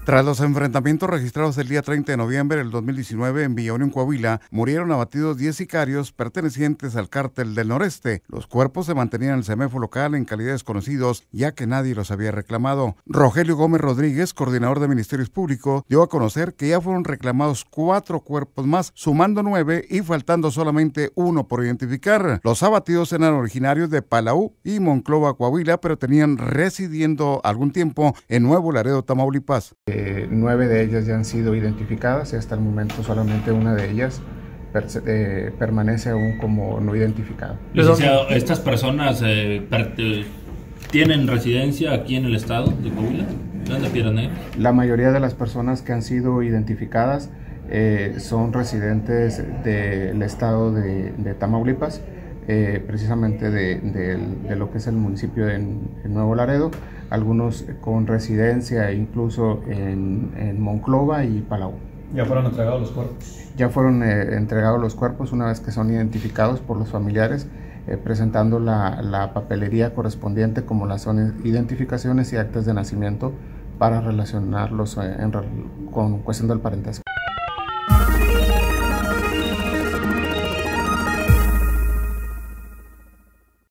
Tras los enfrentamientos registrados el día 30 de noviembre del 2019 en Villa Unión, Coahuila, murieron abatidos 10 sicarios pertenecientes al Cártel del Noreste. Los cuerpos se mantenían en el CEMEFO local en calidad de desconocidos, ya que nadie los había reclamado. Rogelio Gómez Rodríguez, coordinador de Ministerios Públicos, dio a conocer que ya fueron reclamados 4 cuerpos más, sumando 9 y faltando solamente 1 por identificar. Los abatidos eran originarios de Palau y Monclova, Coahuila, pero tenían residiendo algún tiempo en Nuevo Laredo, Tamaulipas. 9 de ellas ya han sido identificadas y hasta el momento solamente una de ellas permanece aún como no identificada. Licenciado, ¿estas personas tienen residencia aquí en el estado de Coahuila? ¿Dónde pierden? La mayoría de las personas que han sido identificadas son residentes del estado de Tamaulipas, precisamente de lo que es el municipio de Nuevo Laredo, algunos con residencia incluso en Monclova y Palau. ¿Ya fueron entregados los cuerpos? Ya fueron entregados los cuerpos una vez que son identificados por los familiares, presentando la papelería correspondiente como las son identificaciones y actas de nacimiento para relacionarlos con cuestión del parentesco.